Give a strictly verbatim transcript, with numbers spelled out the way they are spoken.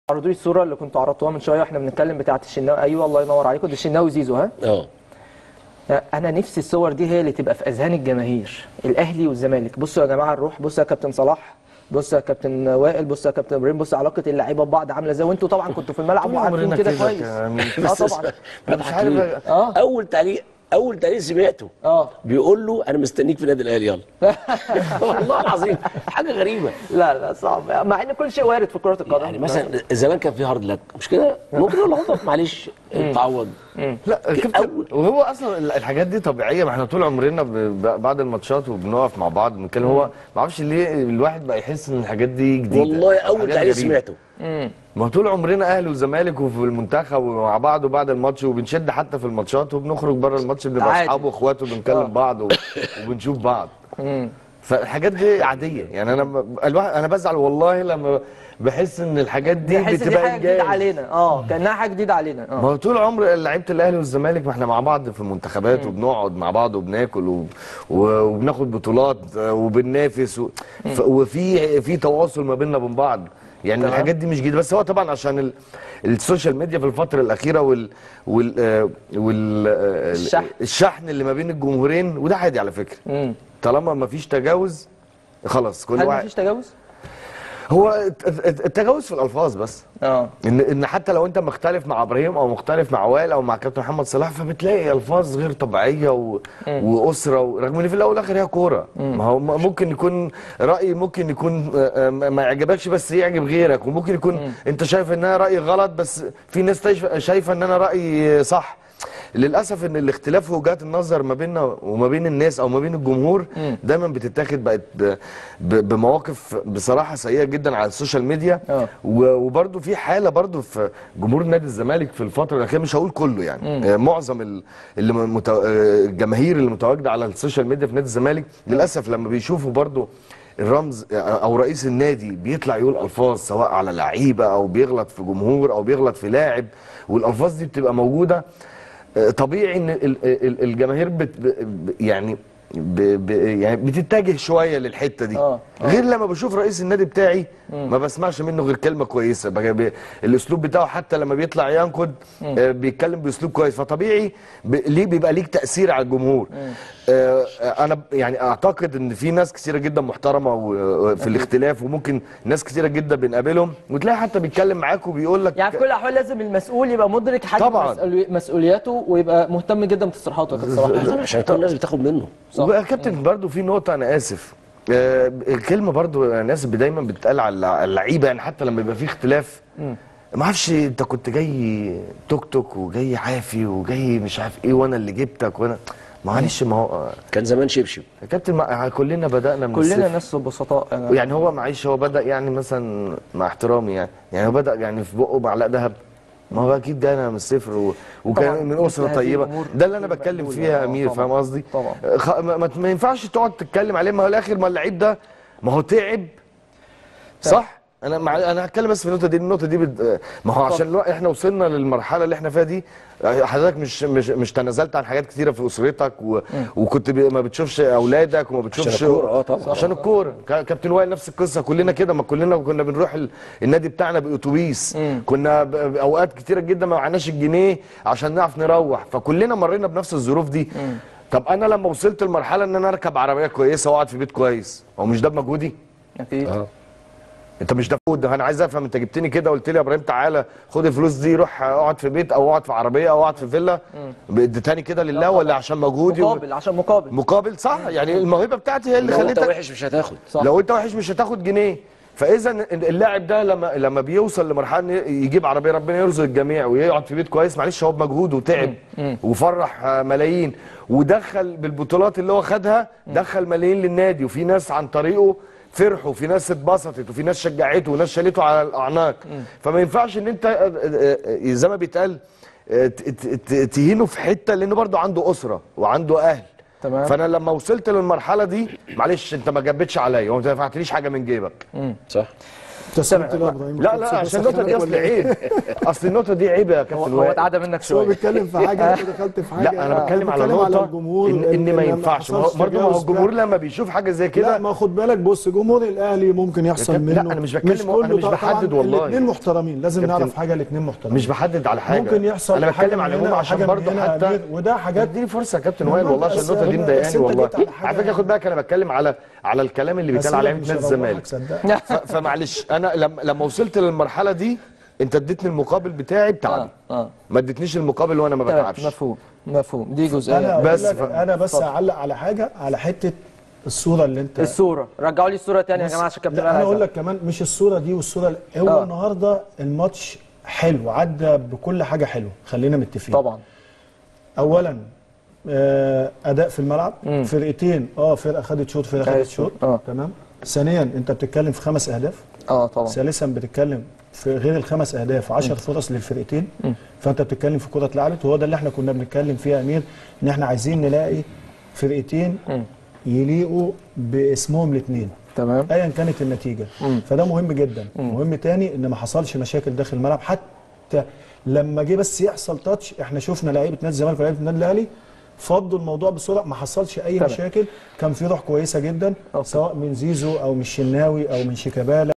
عرضوا لي الصوره اللي كنتوا عرضتوها من شويه واحنا بنتكلم بتاعه الشناوي. ايوه الله ينور عليكم، ده الشناوي زيزو. ها اه انا نفسي الصور دي هي اللي تبقى في اذهان الجماهير الاهلي والزمالك. بصوا يا جماعه الروح، بصوا يا كابتن صلاح، بصوا يا كابتن وائل، بصوا يا كابتن ابراهيم، بصوا علاقه اللعيبه ببعض عامله ازاي، وانتوا طبعا كنتوا في الملعب وعارفين كده كويس. اه طبعا مش عارف. اه اول تعليق اول تعليق سمعته اه بيقول له انا مستنيك في النادي الاهلي يلا. والله العظيم حاجه غريبه. لا لا صعب، مع ان كل شيء وارد في كره القدم. يعني مثلا زمان كان في هارد لك مش كده، ممكن يقول له معلش تعوض. لا كابتن، وهو اصلا الحاجات دي طبيعيه، ما احنا طول عمرنا بعد الماتشات وبنقف مع بعض بنتكلم. هو ما اعرفش ليه الواحد بقى يحس ان الحاجات دي جديده. والله اول تعليق سمعته. ما طول عمرنا اهلي وزمالك وفي المنتخب ومع بعض وبعد الماتش وبنشد حتى في الماتشات وبنخرج بره الماتش بنبقى اصحاب واخوات وبنكلم بعض وبنشوف بعض. فالحاجات دي عاديه. يعني انا الواحد انا بزعل والله لما بحس ان الحاجات دي بتبقى بتبقى حاجه جديده علينا. اه كانها حاجه جديده علينا. اه ما هو طول عمر لعيبه الاهلي والزمالك ما احنا مع بعض في المنتخبات وبنقعد مع بعض وبناكل وب... وبناخد بطولات وبننافس و... ف... وفي في تواصل ما بيننا وبين بعض. يعني طبعا. الحاجات دي مش جديده، بس هو طبعا عشان ال... السوشيال ميديا في الفتره الاخيره وال وال آه وال آه الشحن. الشحن اللي ما بين الجمهورين، وده عادي على فكره. مم. طالما ما فيش تجاوز خلاص كل هل واحد. ما فيش تجاوز؟ هو التجاوز في الالفاظ بس. اه ان ان حتى لو انت مختلف مع ابراهيم او مختلف مع وائل او مع كابتن محمد صلاح، فبتلاقي الفاظ غير طبيعيه و... واسره و... رغم ان في الاول والاخر هي كوره. ما هو ممكن يكون راي ممكن يكون ما يعجبكش بس يعجب غيرك، وممكن يكون مم. انت شايف انها راي غلط بس في ناس شايفه ان انا رايي صح. للاسف ان الاختلاف في وجهات النظر ما بيننا وما بين الناس او ما بين الجمهور م. دايما بتتاخد بقت بمواقف بصراحه سيئه جدا على السوشيال ميديا. أوه. وبرده في حاله برده في جمهور نادي الزمالك في الفتره الاخيره، مش هقول كله يعني م. معظم اللي متو... الجماهير اللي متواجده على السوشيال ميديا في نادي الزمالك للاسف لما بيشوفوا برده الرمز او رئيس النادي بيطلع يقول الفاظ سواء على لعيبه او بيغلط في جمهور او بيغلط في لاعب، والالفاظ دي بتبقى موجوده. طبيعي ان الجماهير بت يعني ب ب يعني بتتجه شويه للحته دي. أوه. أوه. غير لما بشوف رئيس النادي بتاعي مم. ما بسمعش منه غير كلمه كويسه. الاسلوب بتاعه حتى لما بيطلع ينقد آه بيتكلم باسلوب كويس، فطبيعي ليه بيبقى ليك تاثير على الجمهور. آه انا يعني اعتقد ان في ناس كثيره جدا محترمه في الاختلاف، وممكن ناس كثيره جدا بنقابلهم وتلاقي حتى بيتكلم معاك وبيقول لك يعني في كل الاحوال لازم المسؤول يبقى مدرك حجم مسؤولياته ويبقى مهتم جدا بتصريحاته. عشان كل الناس بتاخد منه. وبقى كابتن برضو في نقطه انا اسف، آه الكلمه برضو الناس دايما بتتقال على اللعيبه، يعني حتى لما يبقى في اختلاف ما اعرفش انت كنت جاي توك توك وجاي عافي وجاي مش عارف ايه وانا اللي جبتك وانا معلش. ما هو كان زمان شبشب يا كابتن، كلنا بدانا من كلنا الصفر. ناس بسطاء يعني, يعني هو معلش هو بدا يعني مثلا مع احترامي يعني يعني هو بدا يعني في بقه معلقه ذهب، ما هو اكيد ده انا من الصفر و... وكان من اسره طيبه. ده اللي انا بتكلم فيها يا امير، فاهم قصدي؟ طبعا خ... ما... ما ينفعش تقعد تتكلم عليه. ما هو الاخر ما اللعيب ده ما هو تعب صح. انا مع... انا هتكلم بس في النقطه دي. النقطه دي بد... ما هو عشان الو... احنا وصلنا للمرحله اللي احنا فيها دي. حضرتك مش مش مش تنازلت عن حاجات كتيره في اسرتك و... وكنت ب... ما بتشوفش اولادك وما بتشوفش عشان الكوره. اه طبعا عشان الكوره. كابتن وائل نفس القصه، كلنا كده. ما كلنا كنا بنروح ال... النادي بتاعنا باتوبيس، كنا ب... اوقات كتيره جدا ما معناش الجنيه عشان نعرف نروح، فكلنا مرينا بنفس الظروف دي. مم. طب انا لما وصلت لمرحله ان انا اركب عربيه كويسه واقعد في بيت كويس، هو مش ده بمجهودي؟ اكيد. اه انت مش ده فود. انا عايز افهم، انت جبتني كده قلت لي يا ابراهيم تعالى خد الفلوس دي روح اقعد في بيت او اقعد في عربيه او اقعد في فيلا، اديتني كده لله ولا عشان مجهودي؟ مقابل و... عشان مقابل مقابل صح. مم. يعني الموهبه بتاعتي هي اللي خلتك. لو انت وحش مش هتاخد صح. لو انت وحش مش هتاخد جنيه. فاذا اللاعب ده لما لما بيوصل لمرحله يجيب عربيه، ربنا يرزق الجميع، ويقعد في بيت كويس، معلش هو بمجهود وتعب وفرح ملايين ودخل بالبطولات اللي هو خدها، دخل ملايين للنادي، وفي ناس عن طريقه فرحوا، وفي ناس اتبسطت، وفي ناس شجعته، وناس شالته على الاعناق. فما ينفعش ان انت زي ما بيتقال تهينه في حته، لانه برضه عنده اسره وعنده اهل. تمام. فانا لما وصلت للمرحله دي معلش انت ما جبتش عليا وما دفعتليش حاجه من جيبك. امم صح. ابتسمت له ابراهيم. لا لا عشان النقطه دي اصل عيب، اصل النقطه دي عيب يا هو كابتن هو وائل. اتعدى منك هو شويه. بيتكلم في حاجه انت دخلت في حاجه. لا انا بتكلم على بتكلم نقطه الجمهور ان, إن ما اللي ينفعش حصلش برضه، ما هو تجاوز الجمهور بقى. لما بيشوف حاجه زي لا كده. ما خد بالك، بص جمهور الاهلي ممكن يحصل كابتن، منه. لا، أنا مش بتكلم- كله أنا مش طبعاً بحدد والله. الاثنين محترمين، لازم كابتن، نعرف حاجه، الاثنين محترمين. مش بحدد على حاجه، ممكن يحصل انا حاجة بتكلم من على هنا العموم أو عشان حاجة من برضه هنا يا حتى أمير، وده حاجات. اديني فرصه يا كابتن لا، وائل ما والله بس- عشان النقطه دي بس مضايقاني أنت والله. جيت على حاجة على فكره خد بالك انا بتكلم على على الكلام اللي بيتقال على لعيبه مش نادي هروحك، الزمالك. صدقني. ف- فمعلش انا لما لما وصلت للمرحله دي انت اديتني المقابل بتاعي بتعبي، اه اه ما اديتنيش المقابل وانا ما تمام، بتعبش. مفهوم مفهوم، دي انا جزئيه. بس بس ف- انا بس اتفضل. هعلق على حاجه، على حته الصوره اللي انت الصوره، رجعوا لي الصوره تاني يا بس- جماعه عشان كابتن لا وائل انا عايز اقول أعرف. لك كمان مش الصوره دي والصوره ال- هو آه. النهارده الماتش حلو، عدى بكل حاجه حلوه، خلينا متفقين. طبعا اولا آه، اداء في الملعب، مم. فرقتين اه فرقه خدت شوط، فرقه خدت خدت شوط، شوط، آه. تمام. ثانيا انت بتتكلم في خمس اهداف. اه طبعا ثالثا بتتكلم في غير الخمس اهداف عشر فرص للفرقتين. فانت بتتكلم في كره اتلعبت، وهو ده اللي احنا كنا بنتكلم فيه يا امير، ان احنا عايزين نلاقي فرقتين يليقوا باسمهم الاثنين تمام. ايا كانت النتيجه. فده مهم جدا. مهم تاني ان ما حصلش مشاكل داخل الملعب، حتى لما جه بس يحصل تاتش، احنا شفنا لعيبه نادي الزمالك ولعيبه النادي الاهلي فضوا الموضوع بسرعه، ما حصلش اي تمام. مشاكل، كان في روح كويسه جدا أوكي. سواء من زيزو او من الشناوي او من شيكابالا.